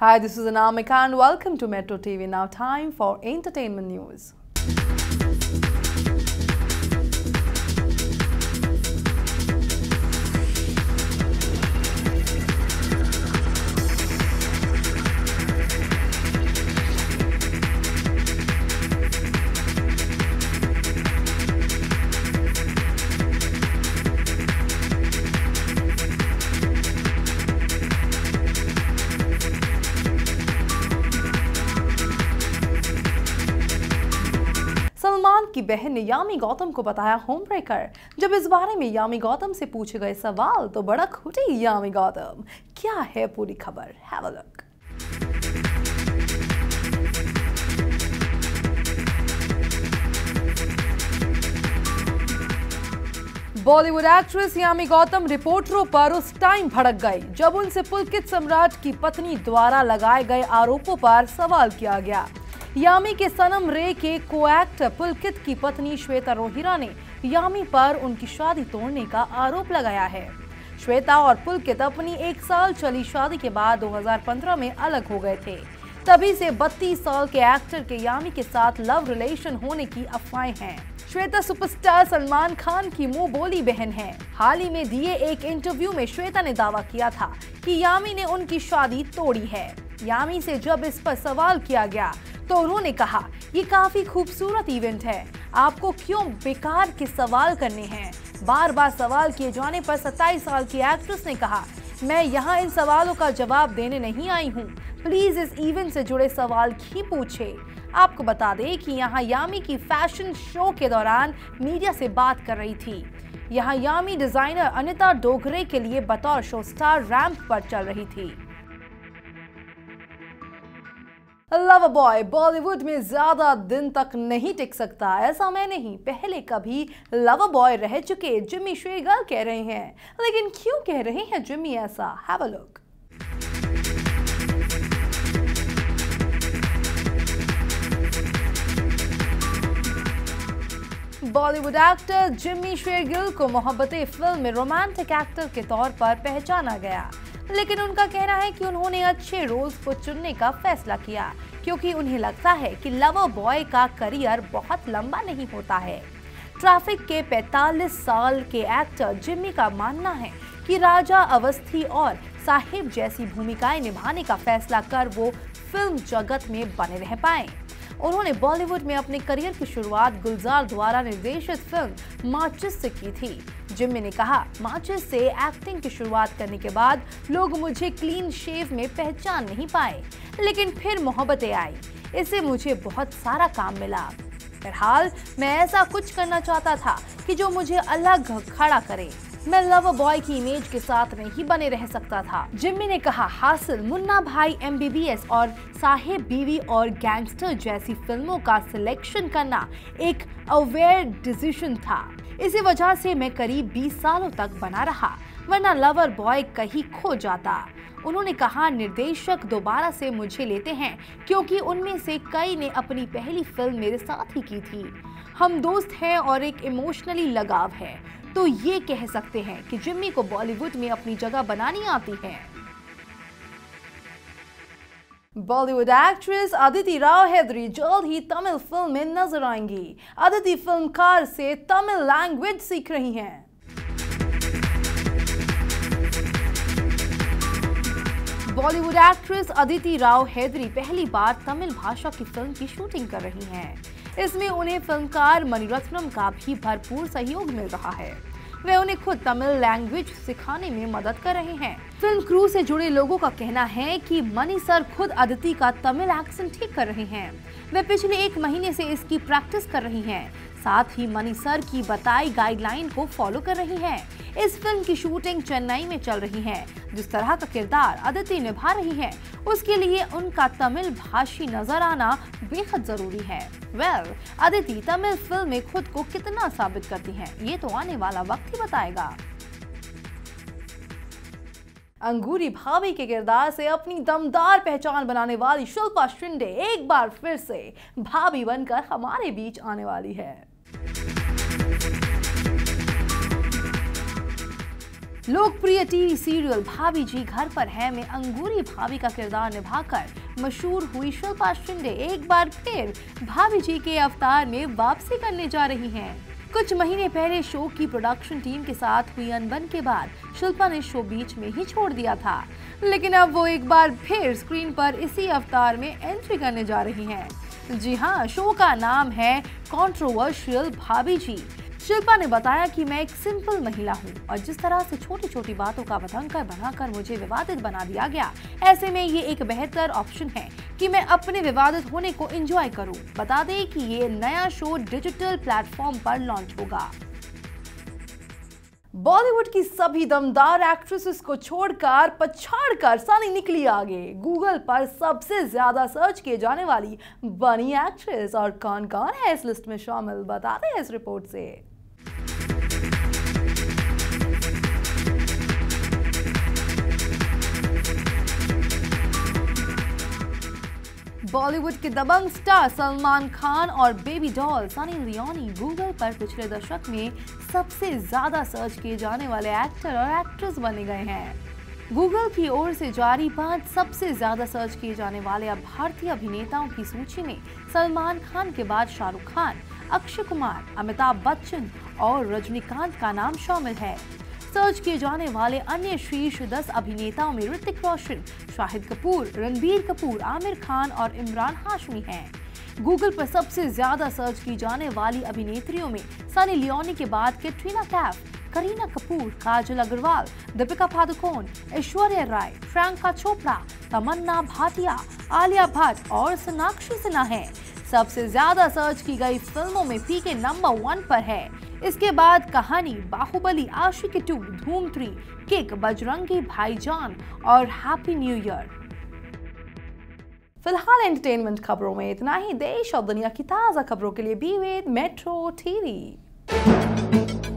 Hi, this is Anamika and welcome to Metro TV. Now time for entertainment news. Salman की बहन ने यामी गौतम को बताया होम ब्रेकर। जब इस बारे में यामी गौतम से पूछे गए सवाल तो बड़ा खुटी यामी गौतम। क्या है पूरी खबर? Have a look. Bollywood actress Yami Gautam रिपोर्टरों पर उस टाइम भड़क गई जब उनसे पुलकित सम्राट की पत्नी द्वारा लगाए गए आरोपों पर सवाल किया गया। यामी के सनम रे के को-एक्टर पुलकित की पत्नी श्वेता रोहिरा ने यामी पर उनकी शादी तोड़ने का आरोप लगाया है। श्वेता और पुलकित अपनी 1 साल चली शादी के बाद 2015 में अलग हो गए थे। तभी से 32 साल के एक्टर के यामी के साथ लव रिलेशन होने की अफवाहें हैं। श्वेता सुपरस्टार सलमान खान की मुंह बोली बहन है। हाल ही में दिए एक इंटरव्यू में श्वेता ने दावा किया था कि यामी ने उनकी शादी तोड़ी है। यामी से जब इस पर सवाल किया गया तो उन्होंने कहा, ये काफी खूबसूरत इवेंट है, आपको क्यों बेकार के सवाल करने हैं। बार बार सवाल किए जाने पर 27 साल की एक्ट्रेस ने कहा, मैं यहाँ इन सवालों का जवाब देने नहीं आई हूँ, प्लीज इस इवेंट से जुड़े सवाल ही पूछे। आपको बता दें कि यहाँ यामी की फैशन शो के दौरान मीडिया से बात कर रही थी। यहाँ यामी डिजाइनर अनिता डोगरे के लिए बतौर शो स्टार रैंप पर चल रही थी। लवर बॉय बॉलीवुड में ज्यादा दिन तक नहीं टिक सकता, ऐसा मैं नहीं, पहले कभी लवर बॉय रह चुके जिम्मी शेरगिल कह रहे हैं। लेकिन क्यों कह रहे हैं जिम्मी ऐसा? Have a look. Bollywood actor Jimmy Shergill को मोहब्बतें फिल्म में रोमांटिक एक्टर के तौर पर पहचाना गया, लेकिन उनका कहना है कि उन्होंने अच्छे रोल्स को चुनने का फैसला किया क्योंकि उन्हें लगता है कि लवर बॉय का करियर बहुत लंबा नहीं होता है। ट्रैफिक के 45 साल के एक्टर जिम्मी का मानना है कि राजा अवस्थी और साहिब जैसी भूमिकाएं निभाने का फैसला कर वो फिल्म जगत में बने रह पाए। उन्होंने बॉलीवुड में अपने करियर की शुरुआत गुलजार द्वारा निर्देशित फिल्म माचिस से की थी। जिम्मी ने कहा, माचिस से एक्टिंग की शुरुआत करने के बाद लोग मुझे क्लीन शेव में पहचान नहीं पाए, लेकिन फिर मोहब्बतें आई, इससे मुझे बहुत सारा काम मिला। बहरहाल मैं ऐसा कुछ करना चाहता था कि जो मुझे अलग खड़ा करे। मैं लवर बॉय की इमेज के साथ नहीं बने रह सकता था। जिम्मी ने कहा, हासिल मुन्ना भाई MBBS और साहेब बीवी और गैंगस्टर जैसी फिल्मों का सिलेक्शन करना एक अवेयर डिसीजन था। इसी वजह से मैं करीब 20 सालों तक बना रहा, वरना लवर बॉय कहीं खो जाता। उन्होंने कहा, निर्देशक दोबारा से मुझे लेते हैं क्योंकि उनमें से कई ने अपनी पहली फिल्म मेरे साथ ही की थी। हम दोस्त हैं और एक इमोशनली लगाव है, तो ये कह सकते हैं कि जिम्मी को बॉलीवुड में अपनी जगह बनानी आती है। बॉलीवुड एक्ट्रेस अदिति राव हैदरी जल्द ही तमिल फिल्म में नजर आएंगी। अदिति फिल्मकार से तमिल लैंग्वेज सीख रही हैं। बॉलीवुड एक्ट्रेस अदिति राव हैदरी पहली बार तमिल भाषा की फिल्म की शूटिंग कर रही हैं। इसमें उन्हें फिल्मकार मणिरत्नम का भी भरपूर सहयोग मिल रहा है। वे उन्हें खुद तमिल लैंग्वेज सिखाने में मदद कर रहे हैं। फिल्म क्रू से जुड़े लोगों का कहना है कि मणि सर खुद अदिति का तमिल एक्सेंट ठीक कर रहे हैं। वे पिछले 1 महीने से इसकी प्रैक्टिस कर रही हैं। साथ ही मणि सर की बताई गाइडलाइन को फॉलो कर रही हैं। इस फिल्म की शूटिंग चेन्नई में चल रही है। जिस तरह का किरदार अदिति निभा रही है, उसके लिए उनका तमिल भाषी नजर आना बेहद जरूरी है। अदिति तमिल फिल्म में खुद को कितना साबित करती हैं, ये तो आने वाला वक्त ही बताएगा। अंगूरी भाभी के किरदार से अपनी दमदार पहचान बनाने वाली शिल्पा शिंदे एक बार फिर से भाभी बनकर हमारे बीच आने वाली है। लोकप्रिय टीवी सीरियल भाभी जी घर पर है में अंगूरी भाभी का किरदार निभाकर मशहूर हुई शिल्पा शिंदे एक बार फिर भाभी जी के अवतार में वापसी करने जा रही हैं। कुछ महीने पहले शो की प्रोडक्शन टीम के साथ हुई अनबन के बाद शिल्पा ने शो बीच में ही छोड़ दिया था, लेकिन अब वो एक बार फिर स्क्रीन पर इसी अवतार में एंट्री करने जा रही हैं। जी हाँ, शो का नाम है कंट्रोवर्शियल भाभी जी। शिल्पा ने बताया कि मैं एक सिंपल महिला हूँ और जिस तरह से छोटी छोटी बातों का बतंकर बनाकर मुझे विवादित बना दिया गया, ऐसे में ये एक बेहतर ऑप्शन है कि मैं अपने विवादित होने को एंजॉय करूँ। बता दें कि ये नया शो डिजिटल प्लेटफॉर्म पर लॉन्च होगा। बॉलीवुड की सभी दमदार एक्ट्रेसेस को छोड़कर पछाड़कर सनी निकली आगे। गूगल पर सबसे ज्यादा सर्च किए जाने वाली बनी एक्ट्रेस और कौन कौन है इस लिस्ट में शामिल, बताते हैं इस रिपोर्ट से। बॉलीवुड के दबंग स्टार सलमान खान और baby doll Sunny Leone Google पर पिछले दशक में सबसे ज्यादा सर्च किए जाने वाले एक्टर और एक्ट्रेस बने गए हैं। गूगल की ओर से जारी 5 सबसे ज्यादा सर्च किए जाने वाले अब भारतीय अभिनेताओं की सूची में सलमान खान के बाद शाहरुख खान, अक्षय कुमार, अमिताभ बच्चन और रजनीकांत का नाम शामिल है। सर्च किए जाने वाले अन्य शीर्ष 10 अभिनेताओं में ऋतिक रोशन, शाहिद कपूर, रणबीर कपूर, आमिर खान और इमरान हाशमी हैं। गूगल पर सबसे ज्यादा सर्च की जाने वाली अभिनेत्रियों में सनी लियोनी के बाद कैटरीना कैफ, करीना कपूर, काजल अग्रवाल, दीपिका पादुकोण, ऐश्वर्या राय, प्रियंका चोपड़ा, तमन्ना भाटिया, आलिया भट्ट और सोनाक्षी सिन्हा हैं। सबसे ज्यादा सर्च की गई फिल्मों में पीके नंबर 1 पर है। इसके बाद कहानी, बाहुबली, आशिकी 2, धूम 3, किक, बजरंगी भाईजान और हैप्पी न्यू ईयर। फिलहाल एंटरटेनमेंट खबरों में इतना ही। देश और दुनिया की ताज़ा खबरों के लिए बी विद मेट्रो टीवी।